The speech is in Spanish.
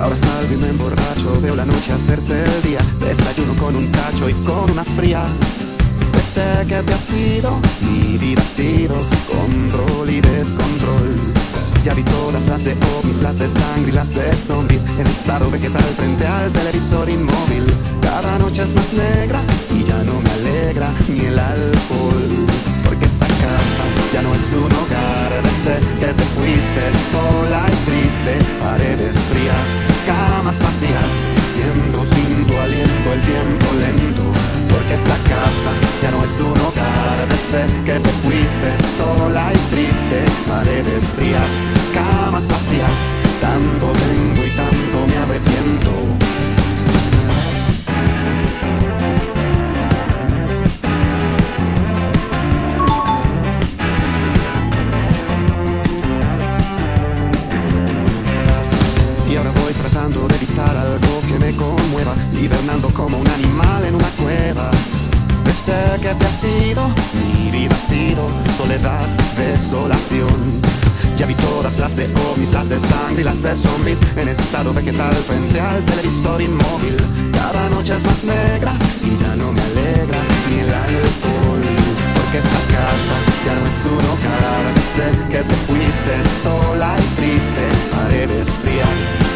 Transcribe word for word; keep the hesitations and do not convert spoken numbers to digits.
Ahora salgo y me emborracho, veo la noche hacerse el día. Desayuno con un tacho y con una fría. Desde que te has ido, mi vida ha sido control y descontrol. Ya vi todas las de ovnis, las de sangre y las de zombies, en estado vegetal frente al televisor inmóvil. Cada noche es más negra y ya no me alegra ni el alcohol, porque esta casa ya no es un hogar. Desde que te fuiste sola y triste, paredes frías, camas vacías, siendo sin tu aliento el tiempo lento, porque esta casa ya no es un hogar. Desde que te fuiste sola y triste, paredes frías, camas vacías, tanto tengo y tanto me arrepiento. Y ahora voy tratando de evitar algo que me conmueva, hibernando como un animal en una cueva. Desde que te has ido, mi vida ha sido soledad, desolación. Ya vi todas las de ovnis, las de sangre y las de zombies, en estado vegetal frente al televisor inmóvil. Cada noche es más negra y ya no me alegra ni el alcohol, porque esta casa ya no es un hogar. Desde que te fuiste sola y triste, paredes frías,